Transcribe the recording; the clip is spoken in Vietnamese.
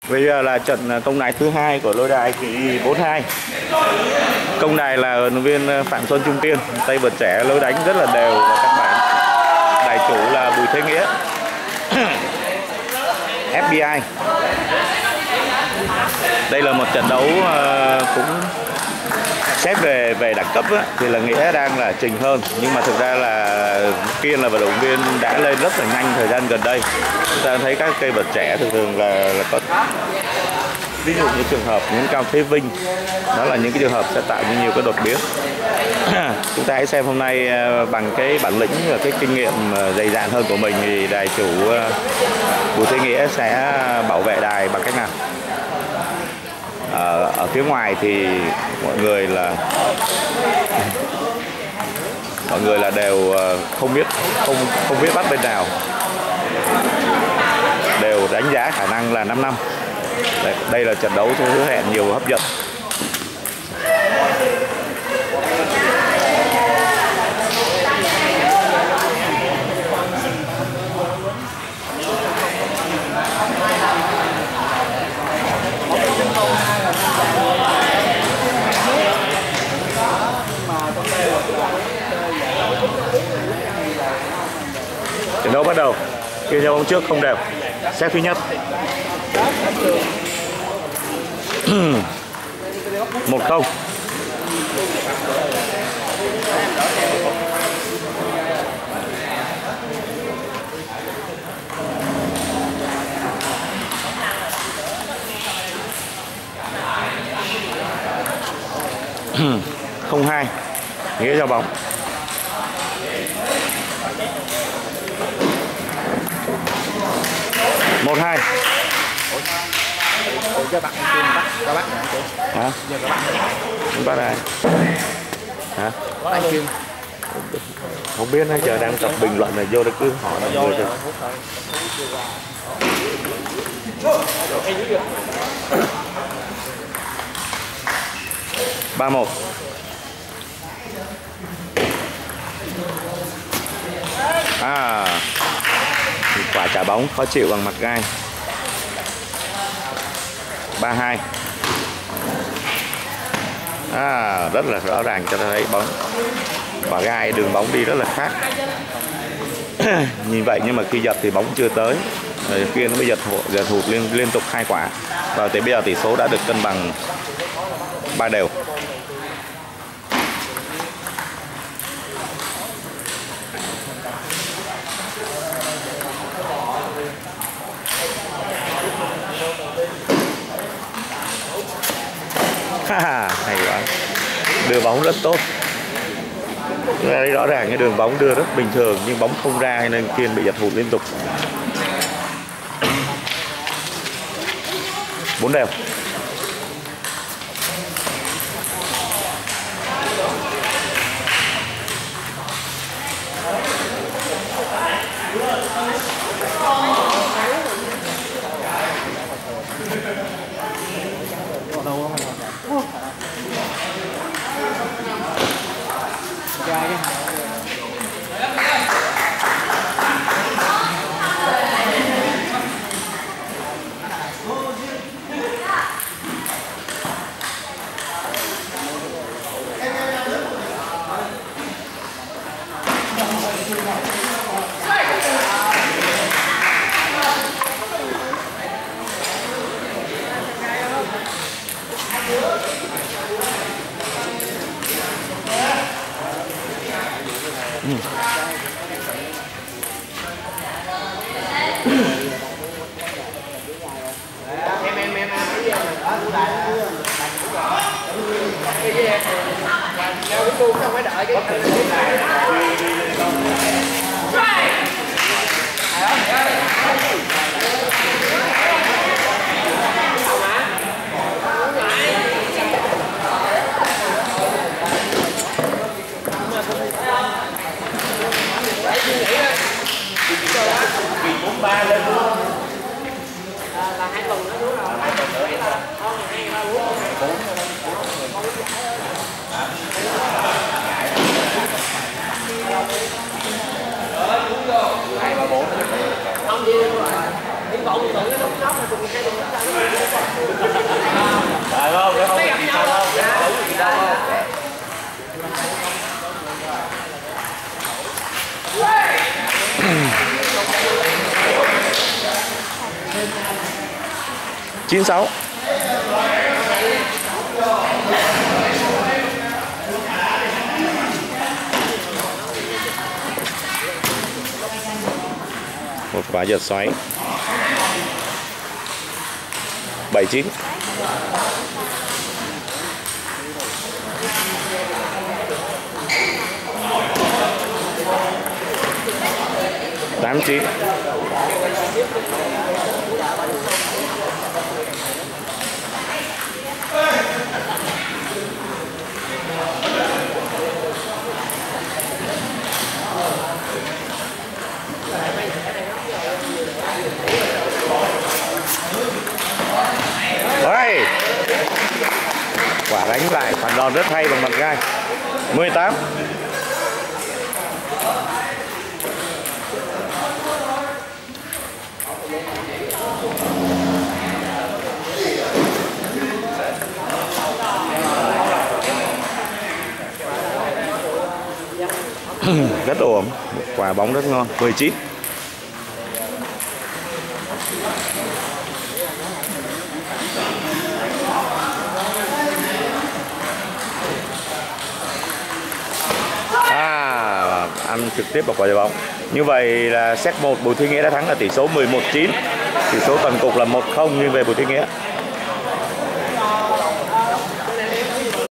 Bây giờ là trận công đài thứ hai của lôi đài kỳ 42. Công đài là huấn luyện viên Phạm Xuân Trung Tiên, tay vợt trẻ lối đánh rất là đều và căn bản. Đài chủ là Bùi Thế Nghĩa, FBI. Đây là một trận đấu cũng xét về đẳng cấp á, thì là Nghĩa đang là trình hơn, nhưng mà thực ra là Kiên là vận động viên đã lên rất là nhanh thời gian gần đây. Chúng ta thấy các cây vợt trẻ thường là có, ví dụ như trường hợp những Cao Thế Vinh, đó là những cái trường hợp sẽ tạo ra nhiều cái đột biến. Chúng ta hãy xem hôm nay bằng cái bản lĩnh và cái kinh nghiệm dày dạn hơn của mình thì đài chủ Bùi Thế Nghĩa sẽ bảo vệ đài bằng cách nào. Ở phía ngoài thì mọi người là đều không biết bắt bên nào, đều đánh giá khả năng là 5-5. Đây là trận đấu hứa hẹn nhiều hấp dẫn. Trận đấu bắt đầu. Kia nhau bóng trước không đều. Set thứ nhất. 1-0. Không hai. Nghĩa giao bóng. 1-2. Cho bạn Kiên bắt hả? Giờ các bạn bắt ai? Hả? anh Kiên Không biết nữa, giờ đang tập bình luận này vô đây cứ hỏi là người thôi. Ba một. Quả trả bóng khó chịu bằng mặt gai. 3-2. Rất là rõ ràng cho ta thấy bóng quả gai, đường bóng đi rất là khác. Nhìn vậy nhưng mà khi giật thì bóng chưa tới. Rồi kia nó mới giật hụt liên tục 2 quả. Và tới bây giờ tỷ số đã được cân bằng 3 đều. Hay quá, đưa bóng rất tốt. Đây rõ ràng cái đường bóng đưa rất bình thường nhưng bóng không ra nên Kiên bị giật hụt liên tục. 4 đều. Là 2 tuần nữa đúng rồi. 2 tuần nữa. 2, 3, 4. 96. Một quả giật xoáy. 79. 89. 7. Quả đánh lại phản đòn rất hay bằng mặt gai. 18. 'Rất ổn, quả bóng rất ngon. 19. 'Ăn trực tiếp vào quả trái bóng. Như vậy là set 1 Bùi Thiên Nghĩa đã thắng ở tỷ số 11-9. Tỷ số toàn cục là 1-0 nghiêng về Bùi Thiên Nghĩa.